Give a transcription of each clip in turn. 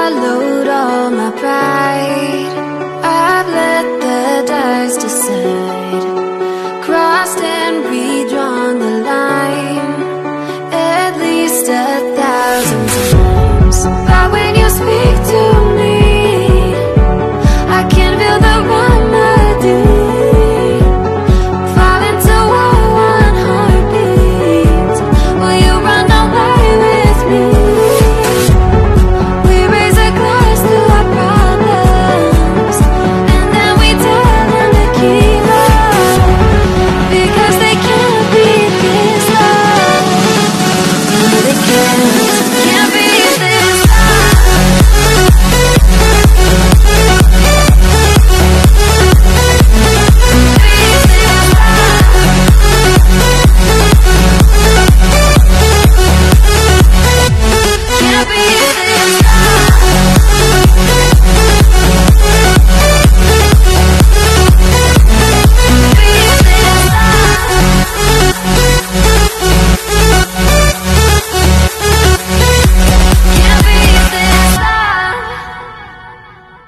swallowed all my pride. I've let the dice decide, crossed and redrawn the line at least 1,000 times. But when you speak to me, I can feel the remedy. Fall into one heartbeat. Will you run away with me? We raise a glass to our problems, and then we tell them to keep up, because they can't beat this love. No, they can't beat this love. Can't beat this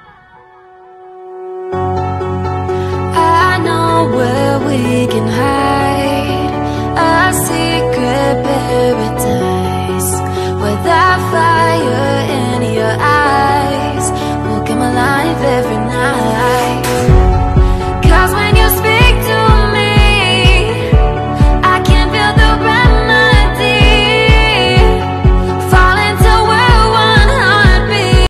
I know where we can hide.